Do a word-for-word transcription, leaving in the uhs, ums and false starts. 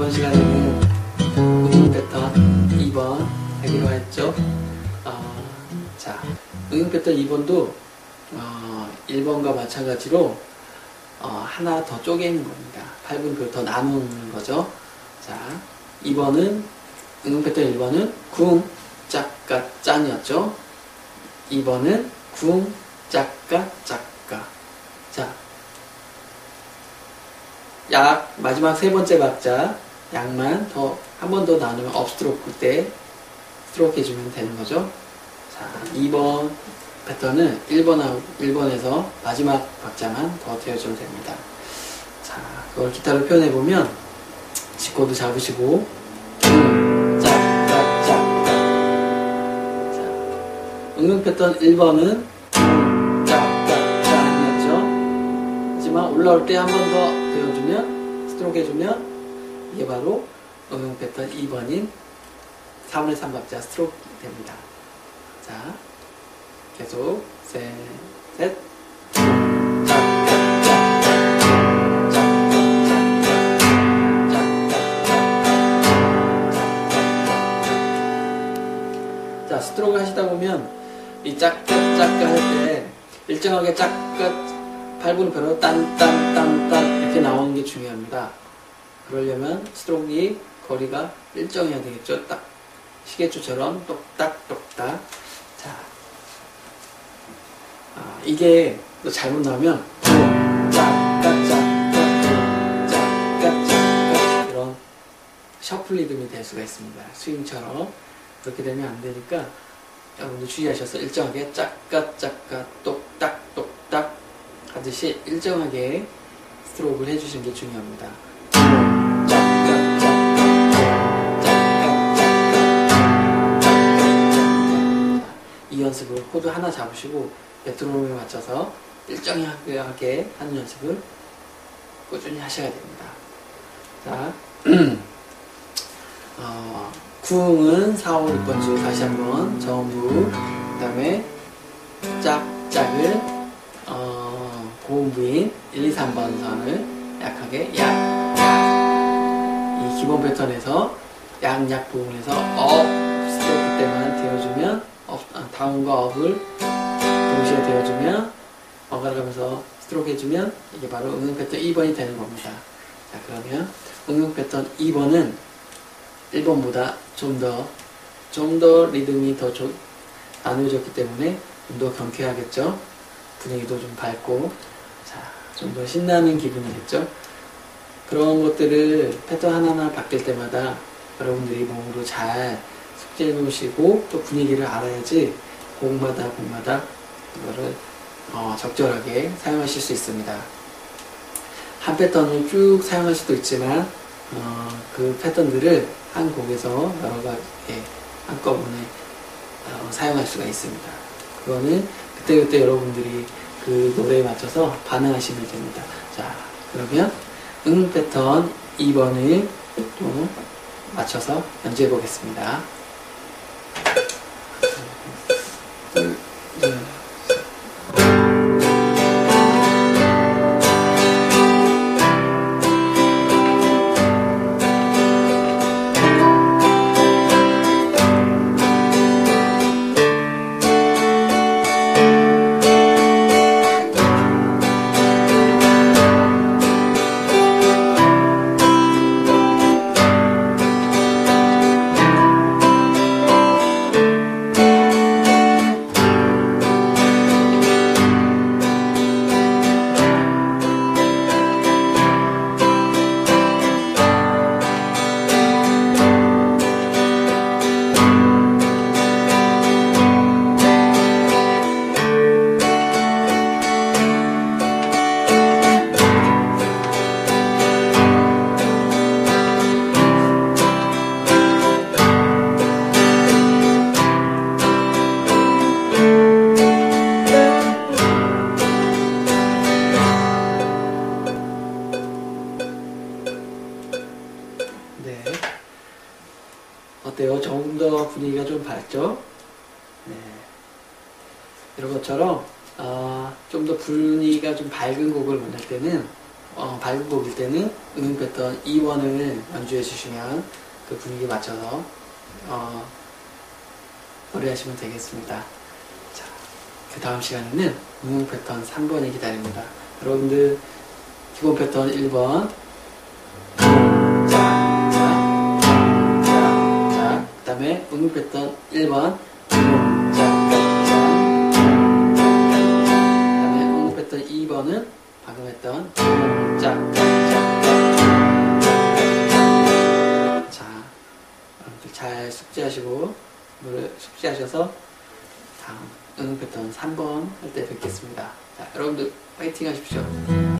이번 시간에는 응용 패턴 이 번 하기로 했죠. 어, 자, 응용 패턴 이 번도 어, 일 번과 마찬가지로 어, 하나 더 쪼개는 겁니다. 팔 분표 더 나누는 거죠. 자, 이 번은 응용 패턴 일 번은 궁, 짝까, 짠이었죠. 이 번은 궁, 짝까, 짝까. 자, 약 마지막 세 번째 박자 약만 더 한 번 더 나누면 업스트로크 때 스트로크 해주면 되는 거죠. 자, 이 번 패턴은 일 번하고 일 번에서 마지막 박자만 더 되어주면 됩니다. 자, 그걸 기타로 표현해 보면 G 코드 잡으시고 음, 짝까 짝까. 자, 응용 패턴 일 번은 음, 짝까 짠이었죠. 하지만 올라올 때 한 번 더 되어주면 스트로크 해주면 이게 바로 응용 패턴 이 번인 삼분의 삼 박자 스트로크 됩니다. 자, 계속 셋, 셋. 자, 스트로크 하시다 보면 이 짝까 짝까 할 때 일정하게 짝까 팔 분표로 딴딴딴딴 이렇게 나오는 게 중요합니다. 그러려면 스트로크 거리가 일정해야 되겠죠. 딱 시계추처럼 똑딱똑딱. 자, 아, 이게 또 잘못 나오면 짝까 짝까 짝까 짝까 이런 셔플 리듬이 될 수가 있습니다. 스윙처럼. 그렇게 되면 안 되니까 여러분들 주의하셔서 일정하게 짝까 짝까 똑딱 똑딱 하듯이 일정하게 스트로크를 해주시는 게 중요합니다. 이 연습을 코드 하나 잡으시고 메트로놈에 맞춰서 일정하게 하는 연습을 꾸준히 하셔야 됩니다. 자, 어, 궁은 사, 오, 육 번 줄 다시 한번 전부, 그 다음에 짝짝을 어, 고음부인 일, 이, 삼 번 선을 약하게 약, 약. 이 기본 패턴에서 약, 약 부분에서 업 스트로크 때만 되어주면 업, 아, 다운과 업을 동시에 되어주면 번갈아 가면서 스트로크 해주면 이게 바로 응용 패턴 이 번이 되는 겁니다. 자, 그러면 응용 패턴 이 번은 일 번보다 좀 더, 좀 더 리듬이 더 조, 나누어졌기 때문에 좀 더 경쾌하겠죠? 분위기도 좀 밝고, 자, 좀 더 신나는 기분이겠죠? 그런 것들을 패턴 하나하나 바뀔 때마다 여러분들이 몸으로 잘 숙지해 놓으시고 또 분위기를 알아야지 곡마다 곡마다 이거를 어, 적절하게 사용하실 수 있습니다. 한 패턴을 쭉 사용할 수도 있지만 어, 그 패턴들을 한 곡에서 여러 가지 한꺼번에 어, 사용할 수가 있습니다. 그거는 그때그때 여러분들이 그 노래에 맞춰서 반응하시면 됩니다. 자, 그러면 응용 패턴 이 번을 또 맞춰서 연주해 보겠습니다. 둘, 넷. 어때요? 조금 더 분위기가 좀 밝죠? 네. 이런 것처럼 어, 좀 더 분위기가 좀 밝은 곡을 만들 때는 어, 밝은 곡일 때는 응용 패턴 이 번을 연주해 주시면 그 분위기에 맞춰서 어, 노래하시면 되겠습니다. 자, 그 다음 시간에는 응용 패턴 삼 번이 기다립니다. 여러분들 기본 패턴 일 번 자, 자, 자, 자, 그 다음에 응용 패턴 일 번 자, 자, 그 다음에 응용 패턴 이 번은 방금 했던 자, 자, 여러분들 잘 숙지하시고 노래 숙지하셔서 다음 응용 패턴 삼 번 할 때 뵙겠습니다. 자, 여러분들 파이팅 하십시오.